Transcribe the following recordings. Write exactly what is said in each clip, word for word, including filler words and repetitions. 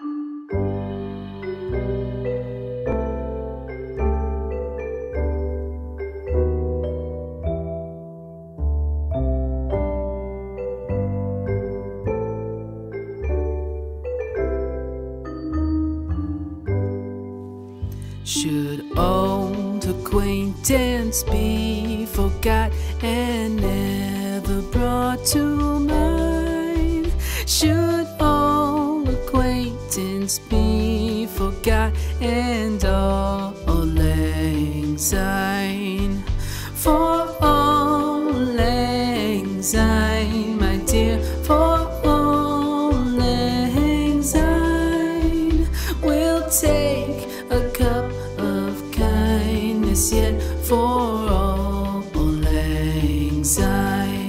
Should old acquaintance be forgot and never brought to mind? Should old acquaintance be forgot and all lang syne? For all lang syne, my dear, for all lang syne, we'll take a cup of kindness yet for all lang syne.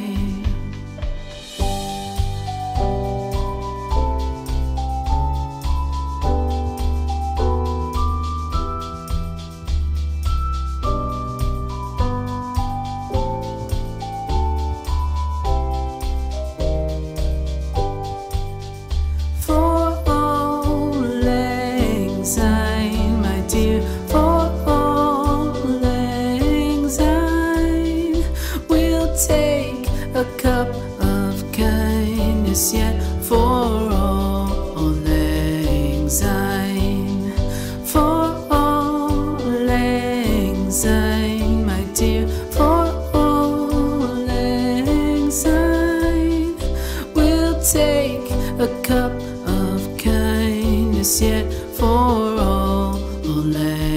For all lang syne, my dear, for all lang syne, we'll take a cup of kindness yet for all lang syne. For all lang syne, my dear, for all lang syne, we'll take a cup of kindness yet for all lang syne.